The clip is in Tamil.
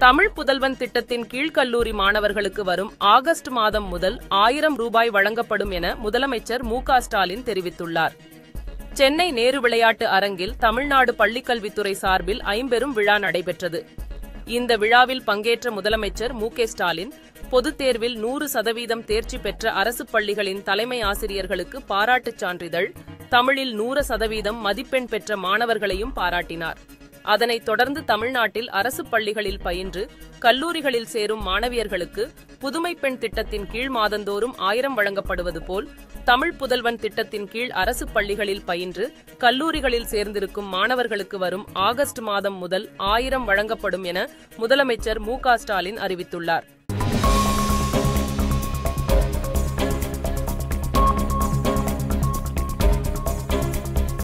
தமிழ் புதல்வன் திட்டத்தின் கீழ் கல்லூரி மாணவர்களுக்கு வரும் ஆகஸ்ட் மாதம் முதல் 1000 ரூபாய் வழங்கப்படும் என முதலமைச்சர் மு.க.ஸ்டாலின் தெரிவித்துள்ளார். சென்னை நேரு விளையாட்டு அரங்கில் தமிழ்நாடு பள்ளிக்கல்வித்துறை சார்பில் ஐம்பெரும் விழா நடைபெற்றது. இந்த விழாவில் பங்கேற்ற முதலமைச்சர் மு.க.ஸ்டாலின் பொதுத் தேர்வில் 100% தேர்ச்சி பெற்ற அரசு பள்ளிகளின் தலைமை ஆசிரியர்களுக்கு பாராட்டுச் சான்றிதழ், தமிழில் 100% மதிப்பெண் பெற்ற மாணவர்களையும் பாராட்டினார். அதனைத் தொடர்ந்து தமிழ்நாட்டில் அரசு பள்ளிகளில் பயின்று கல்லூரிகளில் சேரும் மாணவியர்களுக்கு புதுமை பெண் திட்டத்தின் கீழ் மாதந்தோறும் 1000 வழங்கப்படுவது போல் தமிழ் புதல்வன் திட்டத்தின் கீழ் அரசு பள்ளிகளில் பயின்று கல்லூரிகளில் சேர்ந்திருக்கும் மாணவர்களுக்கு வரும் ஆகஸ்ட் மாதம் முதல் 1000 வழங்கப்படும் என முதலமைச்சர் மு.க.ஸ்டாலின் அறிவித்துள்ளார்.